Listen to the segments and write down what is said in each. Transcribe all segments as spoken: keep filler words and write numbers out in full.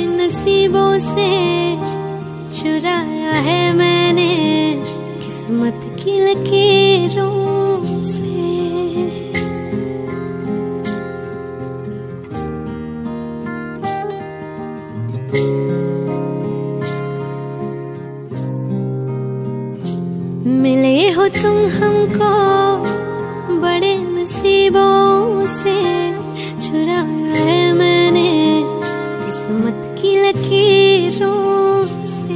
नसीबों से चुराया है मैंने किस्मत की लकीरों से। मिले हो तुम हमको बड़े नसीबों से, चुराया है मैंने किस्मत की लकीरों से।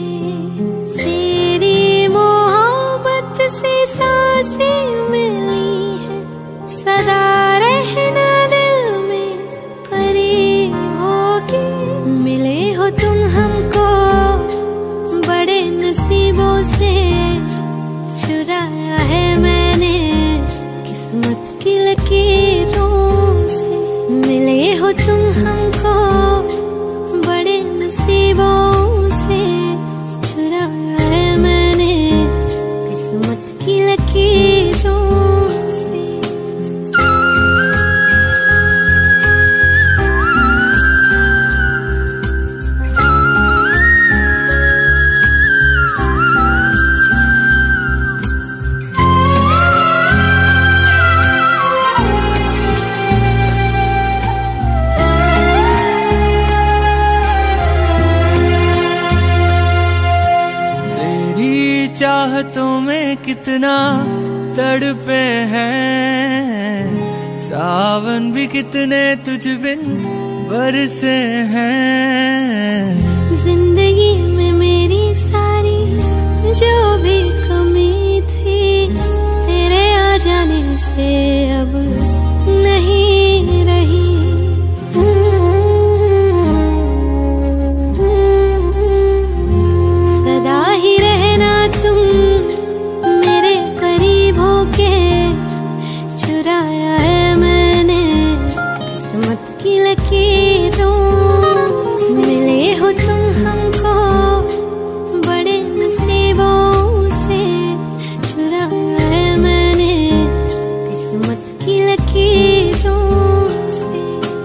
तेरी मोहब्बत से सांसें मिली है, सदा रहना दिल में करीब होगी। मिले हो तुम हमको बड़े नसीबों से, चुराया है मैंने किस्मत की लकीरों से। मिले हो तुम हमको बड़े नसीबों से, चुराया है मैंने किस्मत की लकीरों से। चाहतों में कितना तड़पे हैं, सावन भी कितने तुझ बिन बरसे हैं। जिंदगी में मेरी सारी जो भी कमी थी, तेरे आ जाने से अब नहीं रही। सदा ही रहना तुम मेरे करीब होके, चुराया है मैंने किस्मत की लकीरों। मिले हो तुम हमको बड़े नसीबों से, चुराया है मैंने किस्मत की लकीरों से।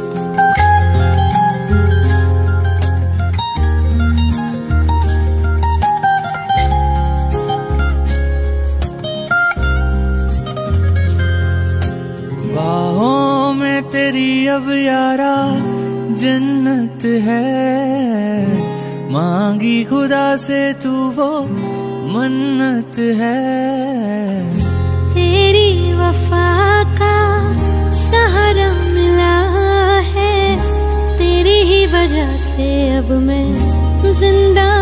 बाहों में तेरी अब यारा जन्नत है, मांगी खुदा से तू वो मन्नत है। तेरी वफा का सहारा मिला है, तेरी ही वजह से अब मैं जिंदा